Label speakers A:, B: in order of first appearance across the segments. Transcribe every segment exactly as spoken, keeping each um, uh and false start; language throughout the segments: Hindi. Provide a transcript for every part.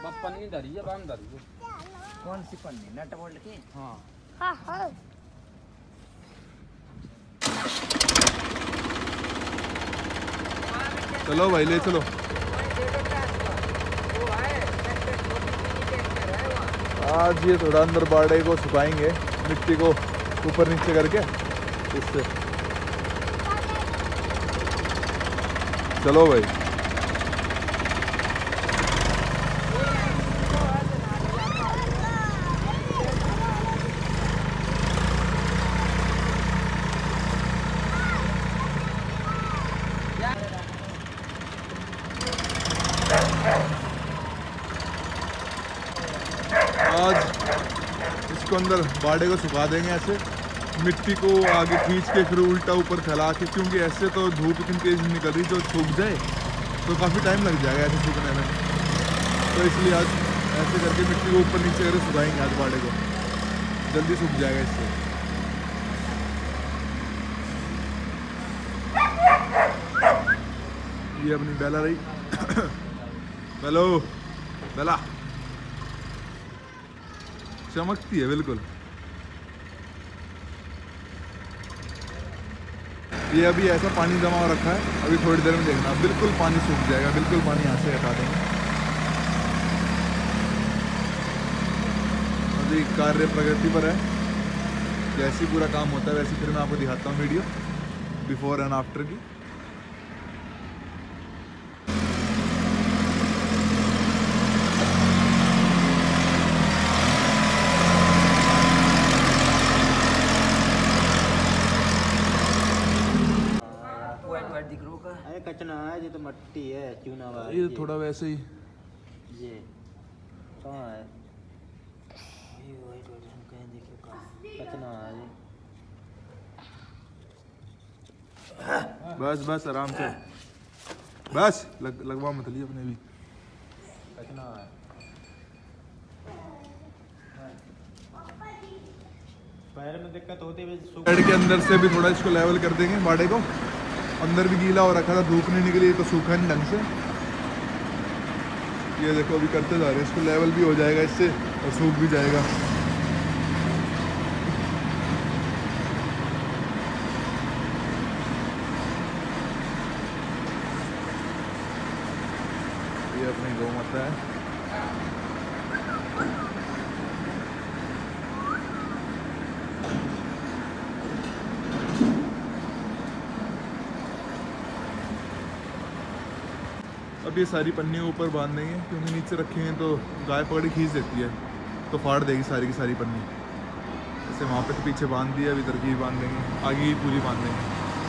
A: पन्नी धरी है, बांध धरी है।
B: कौन सी पन्नी? नट बोल्ट की?
A: हाँ
C: हाँ हाँ।
D: चलो भाई ले चलो। आज ये थोड़ा अंदर बाड़े को सुखाएंगे, मिट्टी को ऊपर नीचे करके इससे। चलो भाई। आज इसको अंदर बाड़े को सुखा देंगे ऐसे, मिट्टी को आगे खींच के फिर उल्टा ऊपर फैला के, क्योंकि ऐसे तो धूप इतनी तेज निकल रही, जो सूख जाए तो काफ़ी टाइम लग जाएगा ऐसे सूखने में। तो इसलिए आज ऐसे करके मिट्टी को ऊपर नीचे करके सुखाएंगे आज बाड़े को, जल्दी सूख जाएगा इससे। ये अपनी बेला रही। हेलो बेला, चमकती है बिल्कुल। ये अभी ऐसा पानी जमा हो रखा है, अभी थोड़ी देर में देखना बिल्कुल पानी सूख जाएगा, बिल्कुल पानी यहाँ से हटा देंगे। अभी कार्य प्रगति पर है, जैसे पूरा काम होता है वैसे फिर मैं आपको दिखाता हूँ वीडियो बिफोर एंड आफ्टर की।
B: अरे कचना है, ये तो मट्टी है, चूना वाला।
D: ये थोड़ा वैसे ही
B: ये कहाँ है? ये वाइट वाइट हम कहीं देखियो कहाँ कचना है ये।
D: बस बस आराम से बस लग, लगवा मत लिए अपने भी।
B: कचना है। पैर में दिक्कत होती है,
D: पेड़ के अंदर से भी थोड़ा इसको लेवल कर देंगे बाड़े को। अंदर भी गीला हो रखा था, धूप नहीं निकली तो सूखा नहीं ढंग से। ये देखो अभी करते जा रहे हैं, इसको लेवल भी हो जाएगा इससे और सूख भी जाएगा। ये अपनी गौ माता है। अब ये सारी पन्नियों ऊपर बांध देंगे, क्योंकि नीचे रखेंगे तो गाय पकड़ी खींच देती है, तो फाड़ देगी सारी की सारी पन्नी। जैसे वहाँ पे तो पीछे बांध दिया, अभी इधर की भी बांध देंगे, आगे ही पूरी बांध देंगे।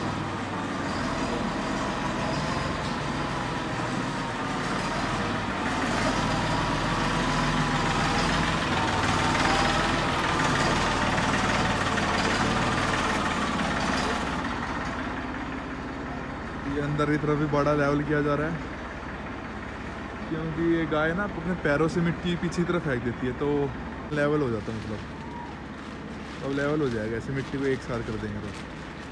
D: ये अंदर की तरफ भी बड़ा लेवल किया जा रहा है, क्योंकि ये गाय ना अपने पैरों से मिट्टी पीछे की तरफ फेंक देती है, तो लेवल हो जाता है। मतलब अब लेवल हो जाएगा, ऐसे मिट्टी को एक साथ कर देंगे तो।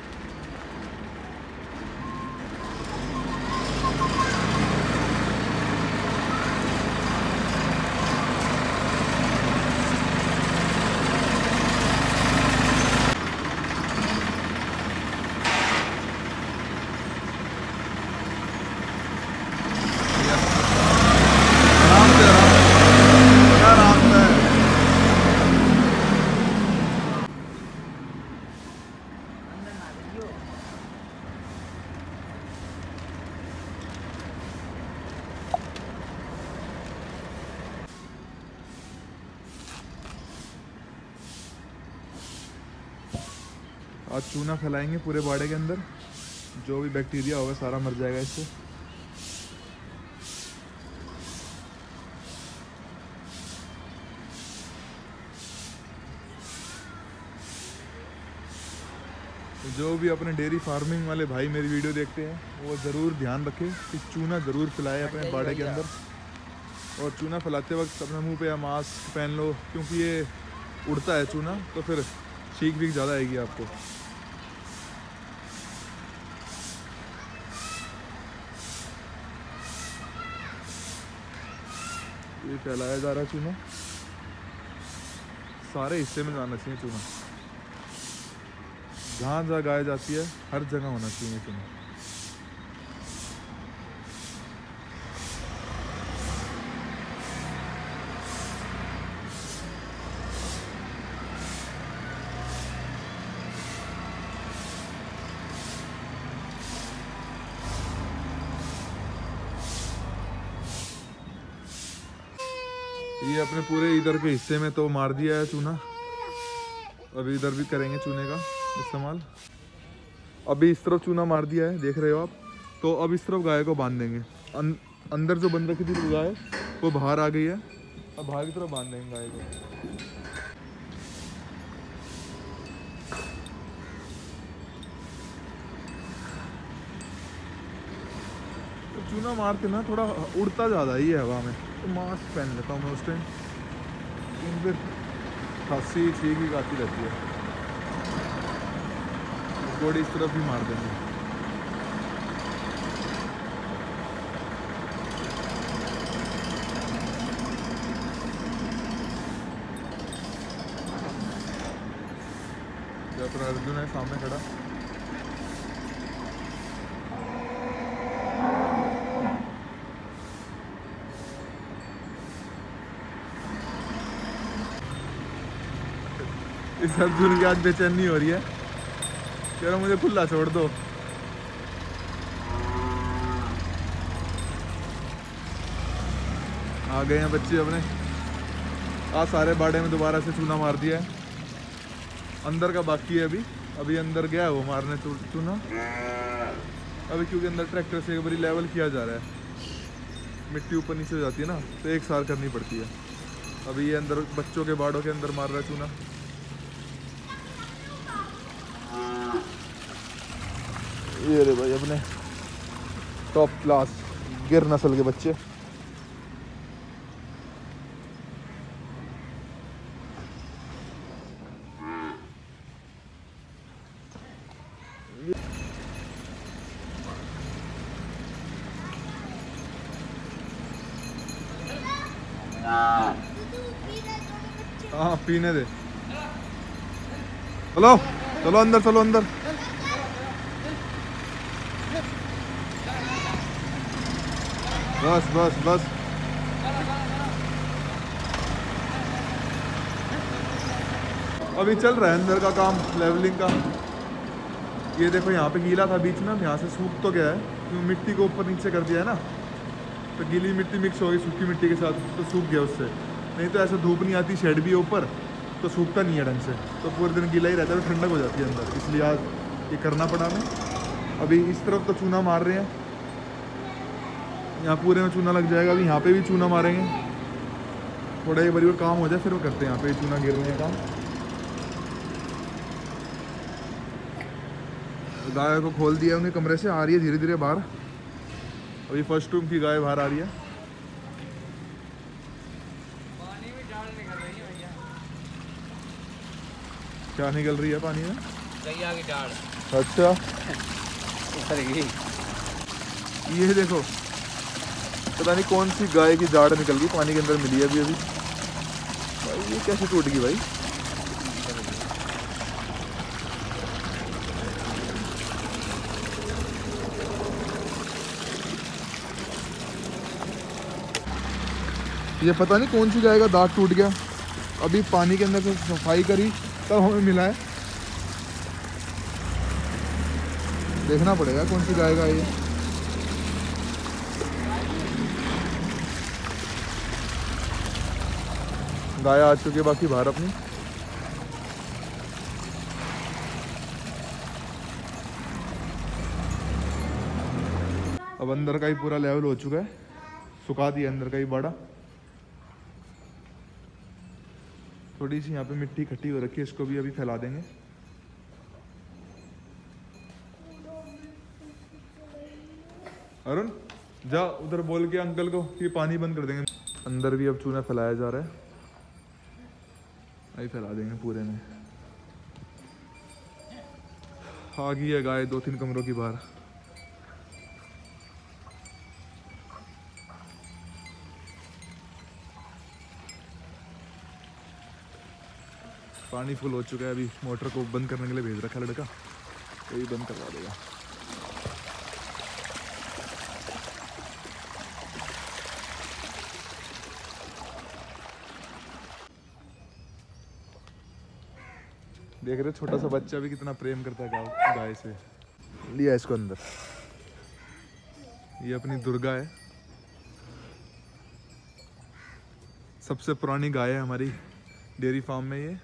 D: आज चूना फैलाएंगे पूरे बाड़े के अंदर, जो भी बैक्टीरिया होगा सारा मर जाएगा इससे। जो भी अपने डेयरी फार्मिंग वाले भाई मेरी वीडियो देखते हैं, वो ज़रूर ध्यान रखें कि चूना ज़रूर फैलाए अपने बाड़े के अंदर। और चूना फैलाते वक्त अपने मुंह पे या मास्क पहन लो, क्योंकि ये उड़ता है चूना, तो फिर छींक भी ज़्यादा आएगी आपको। ये फैलाया जा रहा है चूना। सारे हिस्से में जाना चाहिए चूना, जहाँ जहाँ गाय जाती है हर जगह होना चाहिए चूना। ये अपने पूरे इधर के हिस्से में तो मार दिया है चूना, अभी इधर भी करेंगे चूने का इस्तेमाल। अभी इस तरफ चूना मार दिया है, देख रहे हो आप। तो अब इस तरफ गाय को बांध देंगे। अं, अंदर जो बंद रखी थी गाय वो बाहर आ गई है, अब बाहर की तरफ बांध देंगे गाय को। तो चूना मारते ना थोड़ा उड़ता ज़्यादा ही है हवा में, तो मास्क पहन लेता हूँ मैं उस टाइम, फिर खांसी छींक आती रहती है। गोड़ी इस तरफ भी मार देंगे। जो अपना अर्जुन है सामने खड़ा, इस अर्जुन की आज बेचैनी हो रही है, कह रहा मुझे खुला छोड़ दो। आ गए हैं बच्चे अपने। आज सारे बाड़े में दोबारा से चूना मार दिया है। अंदर का बाकी है अभी, अभी अंदर गया है वो मारने चूना अभी, क्योंकि अंदर ट्रैक्टर से एक बारी लेवल किया जा रहा है। मिट्टी ऊपर नीचे हो जाती है ना, तो एक सार करनी पड़ती है। अभी ये अंदर बच्चों के बाड़ों के अंदर मार रहा है चूना। ये रे भाई अपने टॉप क्लास गिर नस्ल के बच्चे। हाँ पीने दे। चलो चलो अंदर, चलो अंदर। बस बस बस। अभी चल रहा है अंदर का काम, लेवलिंग का। ये देखो यहाँ पे गीला था बीच में, यहाँ से सूख तो गया है, क्यों मिट्टी को ऊपर नीचे कर दिया है ना, तो गीली मिट्टी मिक्स हो गई सूखी मिट्टी के साथ, तो सूख गया उससे। नहीं तो ऐसे धूप नहीं आती, शेड भी है ऊपर, तो सूखता नहीं है ढंग से, तो पूरे दिन गीला ही रहता है, तो ठंडक हो जाती है अंदर। इसलिए आज ये करना पड़ा हमें। अभी इस तरफ तो चूना मार रहे हैं, यहाँ पूरे में चूना लग जाएगा। अभी यहाँ पे भी चूना मारेंगे, थोड़ा एक बारी और काम हो जाए फिर वो करते हैं यहाँ पे चूना गिरने का काम। गाय को खोल दिया उन्हें कमरे से, आ रही है धीरे धीरे बाहर। अभी फर्स्ट रूम की गाय बाहर आ रही है।
B: पानी में डाल निकल रही है भैया।
D: क्या निकल रही है पानी में?
B: गैया की डाल।
D: अच्छा
B: उतर गई।
D: ये देखो, पता नहीं कौन सी गाय की जाड़ निकल गई, पानी के अंदर मिली है अभी अभी। भाई ये कैसे टूट गई भाई? ये पता नहीं कौन सी गाय का दांत टूट गया। अभी पानी के अंदर से सफाई करी तब हमें मिला है, देखना पड़ेगा कौन सी गाय का है ये। गाय आ चुकी है बाकी बाहर अपनी। अब अंदर का ही पूरा लेवल हो चुका है, सुखा दिया अंदर का ही बाड़ा। थोड़ी सी यहाँ पे मिट्टी इकट्ठी हो रखी है, इसको भी अभी फैला देंगे। अरुण जा उधर बोल के अंकल को कि पानी बंद कर देंगे। अंदर भी अब चूना फैलाया जा रहा है, अभी फैला देंगे पूरे में। आ गई है गाय दो तीन कमरों की बाहर। पानी फुल हो चुका है। अभी मोटर को बंद करने के लिए भेज रखा लड़का, यही बंद करवा देगा। देख रहे छोटा सा बच्चा भी कितना प्रेम करता है गाय गाय से। लिया इसको अंदर। ये अपनी दुर्गा है, सबसे पुरानी गाय है हमारी डेयरी फार्म में। ये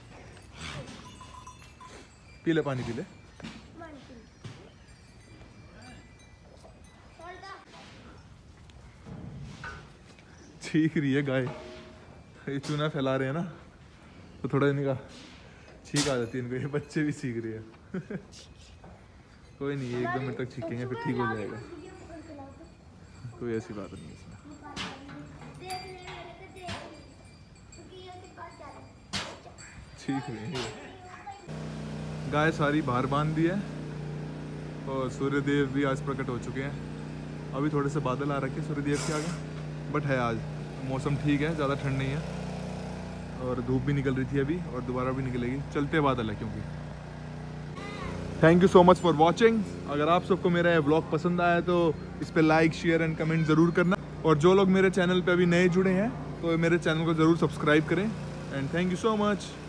D: पी ले पानी, पी ले। चीख रही है गाय, ये चूना फैला रहे हैं ना, तो थोड़ा इनका छींक आ जाती है इनको। ये बच्चे भी सीख रही है। कोई नहीं, एक दो मिनट तक छींकेंगे फिर ठीक हो जाएगा, कोई ऐसी बात नहीं है इसमें। ठीक है, गाय सारी बाहर बांध दी है और सूर्यदेव भी आज प्रकट हो चुके हैं। अभी थोड़े से बादल आ रखे सूर्यदेव के आगे, बट है आज मौसम ठीक है, ज़्यादा ठंड नहीं है और धूप भी निकल रही थी अभी और दोबारा भी निकलेगी। चलते बादल है क्योंकि। Thank you so much for watching. अगर आप सबको मेरा ये व्लॉग पसंद आया तो इस पर लाइक शेयर एंड कमेंट ज़रूर करना, और जो लोग मेरे चैनल पे अभी नए जुड़े हैं तो मेरे चैनल को ज़रूर सब्सक्राइब करें। And thank you so much.